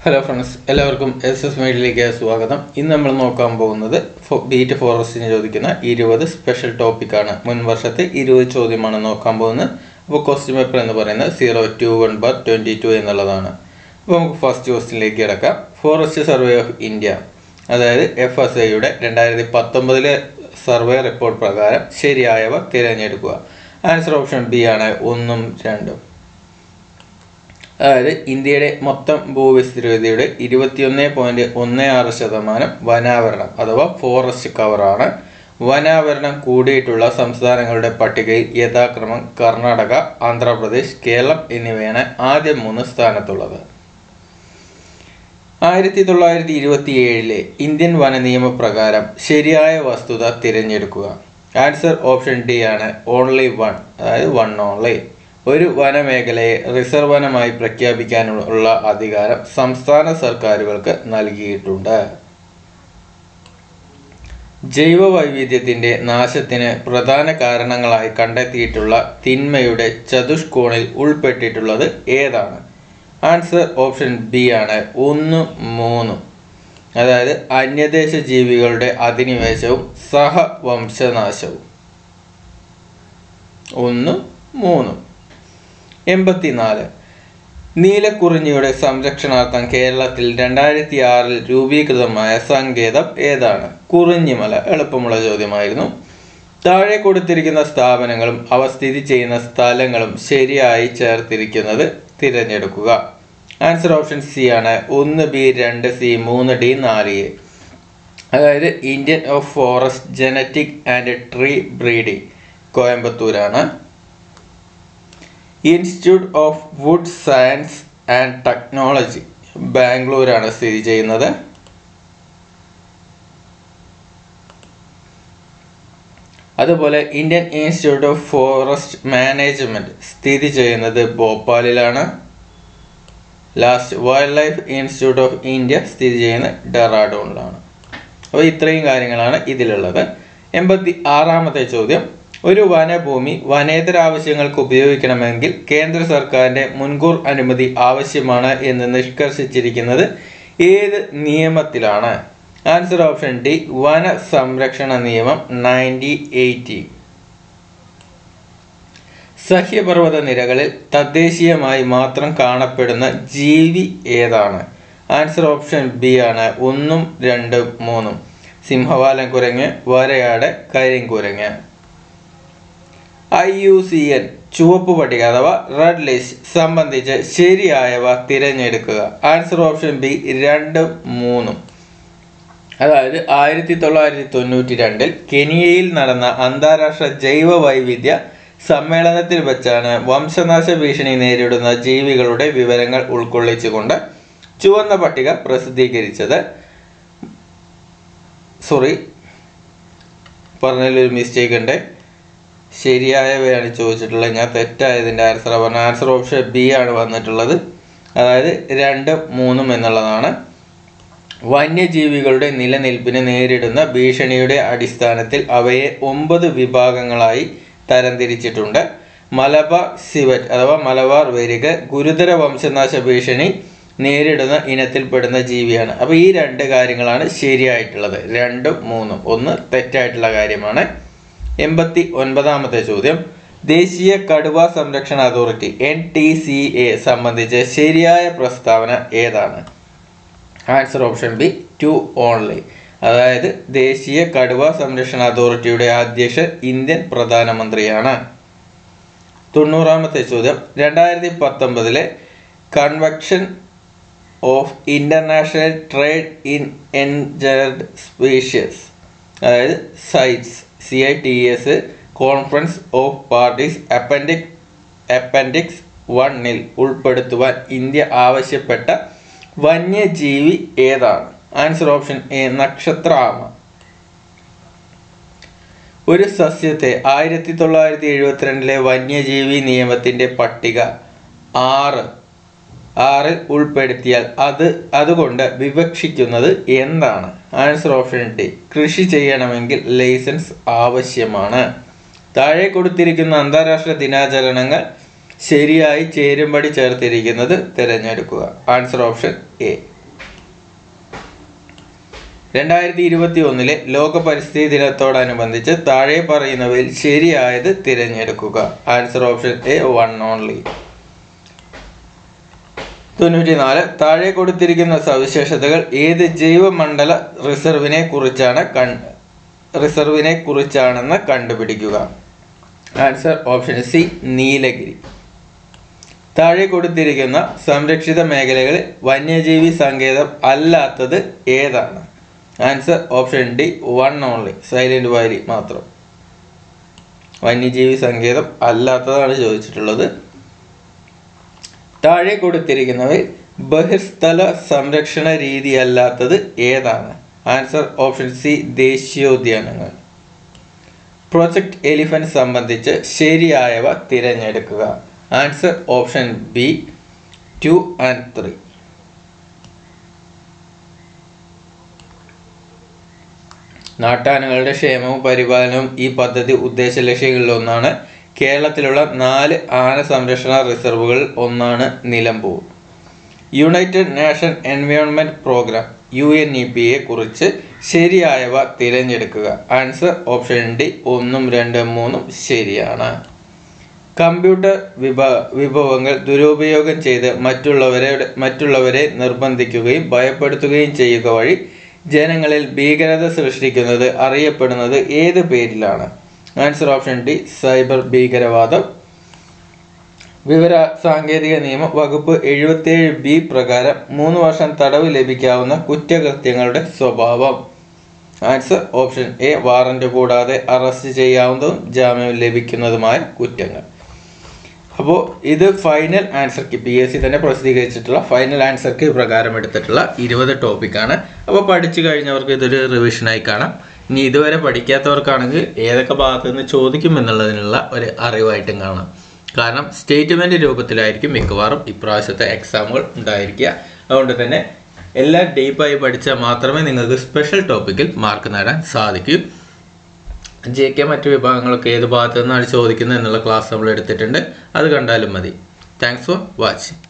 Hello friends, എല്ലാവർക്കും SS മീഡിയയിലേക്ക് സ്വാഗതം. ഇന്ന് നമ്മൾ നോക്കാൻ പോകുന്നത് ബീറ്റ് ഫോറസ്റ്റിന് ചോദിക്കുന്ന 20 സ്പെഷ്യൽ ടോപ്പിക്കാണ്. മുൻ വർഷത്തെ 20 ചോദ്യമാണ് നോക്കാൻ പോകുന്നത്. അപ്പോൾ ക്വസ്റ്റ്യൻ പേപ്പർ എന്ന് പറയുന്നത് 021/22 എന്നുള്ളതാണ്. അപ്പോൾ നമുക്ക് ഫസ്റ്റ് ക്വസ്റ്റ്യനിലേക്ക് കിടക്കാം. ഫോറസ്റ്റ് സർവേ ഓഫ് ഇന്ത്യ, അതായത് FSIയുടെ 2019 സർവേ റിപ്പോർട്ട് പ്രകാരം ശരിയായവ തിരഞ്ഞെടുക്കുക. ആൻസർ ഓപ്ഷൻ ബി ആണ് 1ഉം 2ഉം. അതായത് ഇന്ത്യയുടെ മൊത്തം ഭൂവിസ്തൃതിയുടെ 21.16% വനാവരണം അഥവാ ഫോറസ്റ്റ് കവറാണ്. വനാവരണം കൂടിയിട്ടുള്ള സംസ്ഥാനങ്ങളുടെ പട്ടികയിൽ യഥാക്രമം കർണാടക, ആന്ധ്രാപ്രദേശ്, കേരളം എന്നിവയാണ് ആദ്യ 3 സ്ഥാനത്തുള്ളത്. 1927 ഇന്ത്യൻ വന നിയമപ്രകാരം ശരിയായ വസ്തുത തിരഞ്ഞെടുക്കുക. ആൻസർ ഓപ്ഷൻ ഡി ആണ് ഓൺലി വൺ, അതായത് വൺ ഓൺലി. ഒരു വനമേഖലയെ റിസർവ് വനമായി പ്രഖ്യാപിക്കാനുള്ള അധികാരം സംസ്ഥാന സർക്കാരുകൾക്ക് നൽകിയിട്ടുണ്ട്. ജൈവ വൈവിധ്യത്തിന്റെ നാശത്തിന് പ്രധാന കാരണങ്ങളായി കണ്ടെത്തിയിട്ടുള്ള തിന്മയുടെ ചതുഷ്കോണിൽ ഉൾപ്പെട്ടിട്ടുള്ളത് ഏതാണ്? ആൻസർ ഓപ്ഷൻ ബി ആണ് 1, 3. അതായത് അന്യദേശ ജീവികളുടെ അധിനിവേശവും സഹവംശനാശവും. 1, 3. 84 നീലക്കുറിഞ്ഞിയുടെ സംരക്ഷണാർത്ഥം കേരളത്തിൽ 2006 രൂപീകൃതമായ സങ്കേതം ഏതാണ്? കുറിഞ്ഞിമല. എളുപ്പമുള്ള ചോദ്യമായിരുന്നു. താഴെ കൊടുത്തിരിക്കുന്ന സ്ഥാപനങ്ങളും അവ സ്ഥിതി ചെയ്യുന്ന സ്ഥലങ്ങളും ശരിയായി ചേർത്തിരിക്കുന്നത് തിരഞ്ഞെടുക്കുക. ആൻസർ ഓപ്ഷൻ സി ആണ് 1B, 2C, 3D, 4A. അതായത് Indian of forest genetic and tree breeding, കോയമ്പത്തൂരാണ്. Institute of wood science and technology, ബാംഗ്ലൂരാണ് സ്ഥിതി ചെയ്യുന്നത്. അതുപോലെ Indian institute of forest management സ്ഥിതി ചെയ്യുന്നത് ഭോപ്പാലിലാണ്. Last wild life institute of India സ്ഥിതി ചെയ്യുന്നത് ഡെറാഡൂണിലാണ്. അപ്പോൾ ഇത്രയും കാര്യങ്ങളാണ് ഇതിലുള്ളത്. 86ാമത്തെ ചോദ്യം, ഒരു വനഭൂമി വനേതര ആവശ്യങ്ങൾക്ക് ഉപയോഗിക്കണമെങ്കിൽ കേന്ദ്ര സർക്കാരിന്റെ മുൻകൂർ അനുമതി ആവശ്യമാണ് എന്ന് നിഷ്കർഷിച്ചിരിക്കുന്നത് ഏത് നിയമത്തിലാണ്? ആൻസർ ഓപ്ഷൻ ഡി വന സംരക്ഷണ നിയമം 1980. സഹ്യപർവ്വത നിരകളിൽ തദ്ദേശീയമായി മാത്രം കാണപ്പെടുന്ന ജീവി ഏതാണ്? ആൻസർ ഓപ്ഷൻ ബി ആണ് 1, 2, 3. സിംഹവാലൻ കുരങ്ങ്, വരയാട്, കരിങ്കുരങ്ങ്. IUCN ചുവപ്പ് പട്ടിക അഥവാ റെഡ് ലിസ്റ്റ് സംബന്ധിച്ച് ശരിയായവ തിരഞ്ഞെടുക്കുക. Answer option B 2, 3. അതായത് 1992 കെനിയയിൽ നടന്ന അന്താരാഷ്ട്ര ജൈവ വൈവിധ്യ സമ്മേളനത്തിൽ വെച്ചാണ് വംശനാശ ഭീഷണി നേരിടുന്ന ജീവികളുടെ വിവരങ്ങൾ ഉൾക്കൊള്ളിച്ചുകൊണ്ട് ചുവന്ന പട്ടിക പ്രസിദ്ധീകരിച്ചത്. പറഞ്ഞതിലൊരു മിസ്റ്റേക്ക് ഉണ്ട്. ശരിയായവയാണ് ചോദിച്ചിട്ടുള്ളത്. ഞാൻ തെറ്റായതിൻ്റെ ആൻസർ ഓപ്ഷൻ ബി ആണ് വന്നിട്ടുള്ളത്. അതായത് 2, 3 എന്നുള്ളതാണ്. വന്യജീവികളുടെ നിലനിൽപ്പിന് നേരിടുന്ന ഭീഷണിയുടെ അടിസ്ഥാനത്തിൽ അവയെ 9 വിഭാഗങ്ങളായി തരംതിരിച്ചിട്ടുണ്ട്. മലബാർ സിവറ്റ് അഥവാ മലബാർ വെരിക് ഗുരുതര വംശനാശ ഭീഷണി നേരിടുന്ന ഇനത്തിൽപ്പെടുന്ന ജീവിയാണ്. അപ്പോൾ ഈ 2 കാര്യങ്ങളാണ് ശരിയായിട്ടുള്ളത്. 2, 3. 1 തെറ്റായിട്ടുള്ള കാര്യമാണ്. 89ാമത്തെ ചോദ്യം, ദേശീയ കടുവ സംരക്ഷണ അതോറിറ്റി NTCA സംബന്ധിച്ച് ശരിയായ പ്രസ്താവന ഏതാണ്? Answer option B 2 only. അതായത് ദേശീയ കടുവ സംരക്ഷണ അതോറിറ്റിയുടെ അധ്യക്ഷൻ ഇന്ത്യൻ പ്രധാനമന്ത്രിയാണ്. 90ാമത്തെ ചോദ്യം, 2019 convention of international trade in endangered species, അതായത് CITES conference of parties appendix 1 ഉൾപ്പെടുത്തുവാൻ ഇന്ത്യ ആവശ്യപ്പെട്ട വന്യജീവി ഏതാണ്? ആൻസർ ഓപ്ഷൻ എ നക്ഷത്രാമ. ഒരു സസ്യത്തെ 1972 വന്യജീവി നിയമത്തിന്റെ പട്ടിക 6 ഉൾപ്പെടുത്തിയാൽ അതുകൊണ്ട് വിവക്ഷിക്കുന്നത് എന്താണ്? ആൻസർ ഓപ്ഷൻ ഡി കൃഷി ചെയ്യണമെങ്കിൽ ലൈസൻസ് ആവശ്യമാണ്. താഴെ കൊടുത്തിരിക്കുന്ന അന്താരാഷ്ട്ര ദിനാചരണങ്ങൾ ശരിയായി ചേരുംപടി ചേർത്തിരിക്കുന്നത് തിരഞ്ഞെടുക്കുക. Answer option A. 2021 ലോക പരിസ്ഥിതി ദിനത്തോടനുബന്ധിച്ച് താഴെ പറയുന്നവയിൽ ശരിയായത് തിരഞ്ഞെടുക്കുക. Answer option A 1 only. 94. താഴെ കൊടുത്തിരിക്കുന്ന സവിശേഷതകൾ ഏത് ജൈവമണ്ഡല റിസർവിനെ കുറിച്ചാണെന്ന് കണ്ടുപിടിക്കുക. Answer option C Nilgiri. താഴെ കൊടുത്തിരിക്കുന്ന സംരക്ഷിത മേഖലകളിൽ വന്യജീവി സങ്കേതം അല്ലാത്തത് ഏതാണ്? Answer option D 1 only, Silent Valley മാത്രം. വന്യജീവി സങ്കേതം അല്ലാത്തതാണ് ചോദിച്ചിട്ടുള്ളത്. താഴെ കൊടുത്തിരിക്കുന്നവയിൽ ബഹിർസ്ഥല സംരക്ഷണ രീതി അല്ലാത്തത് ഏതാണ്? ആൻസർ ഓപ്ഷൻ സി ദേശീയോദ്യാനങ്ങൾ. പ്രൊജക്ട് എലിഫന്റ് സംബന്ധിച്ച് ശരിയായവ തിരഞ്ഞെടുക്കുക. Answer option B 2 and 3. നാട്ടാനകളുടെ ക്ഷേമവും പരിപാലനവും ഈ പദ്ധതി ഉദ്ദേശ ലക്ഷ്യങ്ങളിലൊന്നാണ്. കേരളത്തിലുള്ള 4 ആന സംരക്ഷണ റിസർവുകളിൽ ഒന്നാണ് Nilambur. United Nation Environment Programme UNEP-യെ കുറിച്ച് ശരിയായവ തിരഞ്ഞെടുക്കുക. ആൻസർ ഓപ്ഷൻ ഡി 1, 2, 3 ശരിയാണ്. കമ്പ്യൂട്ടർ വിഭവങ്ങൾ ദുരുപയോഗം ചെയ്ത് മറ്റുള്ളവരെ നിർബന്ധിക്കുകയും ഭയപ്പെടുത്തുകയും ചെയ്യുക വഴി ജനങ്ങളിൽ ഭീകരത സൃഷ്ടിക്കുന്നത് അറിയപ്പെടുന്നത് ഏത് പേരിലാണ്? ആൻസർ ഓപ്ഷൻ ഡി സൈബർ ഭീകരവാദം. വിവര സാങ്കേതിക നിയമം വകുപ്പ് 77B പ്രകാരം 3 വർഷം തടവ് ലഭിക്കാവുന്ന കുറ്റകൃത്യങ്ങളുടെ സ്വഭാവം. ആൻസർ ഓപ്ഷൻ എ വാറന്റ് കൂടാതെ അറസ്റ്റ് ചെയ്യാവുന്നതും ജാമ്യം ലഭിക്കുന്നതുമായ കുറ്റങ്ങൾ. അപ്പോൾ ഇത് ഫൈനൽ ആൻസർ കീ PSC തന്നെ പ്രസിദ്ധീകരിച്ചിട്ടുള്ള ഫൈനൽ ആൻസർ കീ പ്രകാരം എടുത്തിട്ടുള്ള 20 ടോപ്പിക്കാണ്. അപ്പോൾ പഠിച്ചു കഴിഞ്ഞവർക്ക് ഇതൊരു റിവിഷനായി കാണാം. ഇനി ഇതുവരെ പഠിക്കാത്തവർക്കാണെങ്കിൽ ഏതൊക്കെ ഭാഗത്തു നിന്ന് ചോദിക്കുമെന്നുള്ളതിനുള്ള ഒരു അറിവായിട്ടും കാണാം. കാരണം സ്റ്റേറ്റ്മെൻറ്റ് രൂപത്തിലായിരിക്കും മിക്കവാറും ഇപ്രാവശ്യത്തെ എക്സാമുകൾ ഉണ്ടായിരിക്കുക. അതുകൊണ്ട് തന്നെ എല്ലാം ഡീപ്പായി പഠിച്ചാൽ മാത്രമേ നിങ്ങൾക്ക് സ്പെഷ്യൽ ടോപ്പിക്കിൽ മാർക്ക് നേടാൻ സാധിക്കൂ. JK മറ്റു വിഭാഗങ്ങളൊക്കെ ഏത് ഭാഗത്തു നിന്നാണ് ചോദിക്കുന്നത് എന്നുള്ള ക്ലാസ് നമ്മൾ എടുത്തിട്ടുണ്ട്. അത് കണ്ടാലും മതി. Thanks for watching.